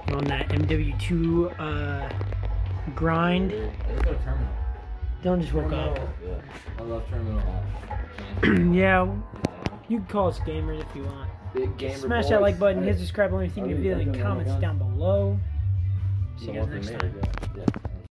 on that MW2 grind. Let's go to terminal. Dylan just woke up. Yeah. I love terminal. Yeah, you can call us gamers if you want. Big gamer Smash boys. that like button, hit subscribe, let me think of you in the comments down below. See you guys next time. Yeah.